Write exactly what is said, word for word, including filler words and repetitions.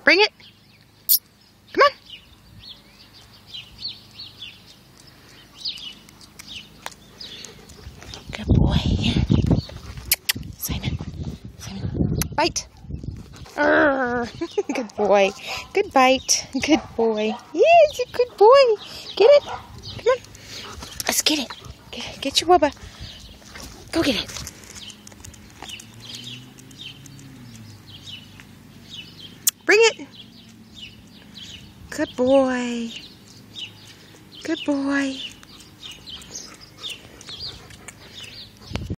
Bring it. Come on. Good boy. Simon. Simon. Bite. Arr. Good boy. Good bite. Good boy. Yes, a good boy. Get it. Come on. Let's get it. Get, get your wubba. Go get it. Bring it. Good boy. Good boy.